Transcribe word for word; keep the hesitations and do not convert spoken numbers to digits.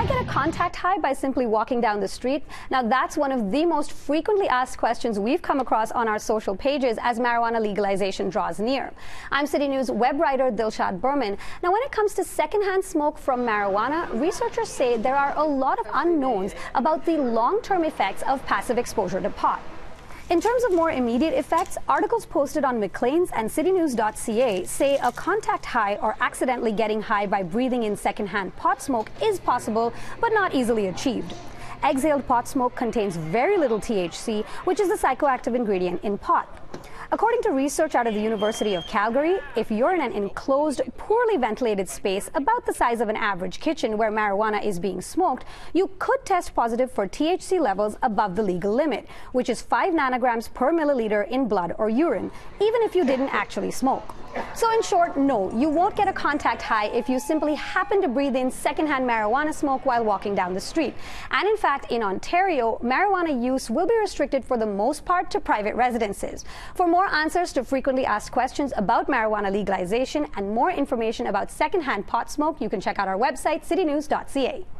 get a contact high by simply walking down the street? Now, that's one of the most frequently asked questions we've come across on our social pages as marijuana legalization draws near. I'm CityNews web writer Dilshad Burman. Now, when it comes to secondhand smoke from marijuana, researchers say there are a lot of unknowns about the long-term effects of passive exposure to pot. In terms of more immediate effects, articles posted on Maclean's and city news dot c a say a contact high or accidentally getting high by breathing in secondhand pot smoke is possible, but not easily achieved. Exhaled pot smoke contains very little T H C, which is the psychoactive ingredient in pot. According to research out of the University of Calgary, if you're in an enclosed, poorly ventilated space about the size of an average kitchen where marijuana is being smoked, you could test positive for T H C levels above the legal limit, which is five nanograms per milliliter in blood or urine, even if you didn't actually smoke. So in short, no, you won't get a contact high if you simply happen to breathe in secondhand marijuana smoke while walking down the street. And in fact, in Ontario, marijuana use will be restricted for the most part to private residences. For more answers to frequently asked questions about marijuana legalization and more information about secondhand pot smoke, you can check out our website, city news dot c a.